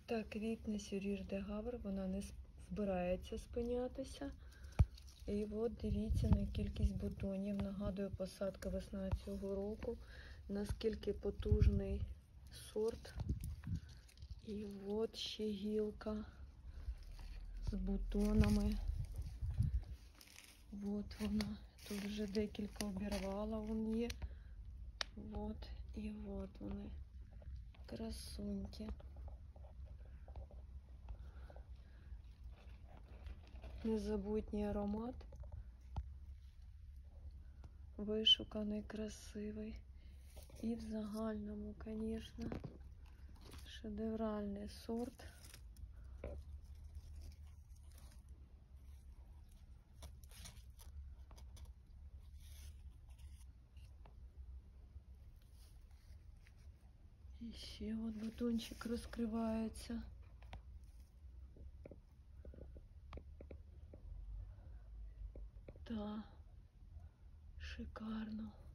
Так, квітне Сюріж де Гавр, вона не збирається спинятися. І от дивіться на кількість бутонів. Нагадую, посадка весна цього року. Наскільки потужний сорт. І от ще гілка з бутонами. От вона. Тут вже декілька обірвала, вон є. От і от вони. Красуньки. Незабутній аромат. Вишуканий, красивий. І в загальному, звісно, шедевральний сорт. І ще от бутончик розкривається. Та, шикарно.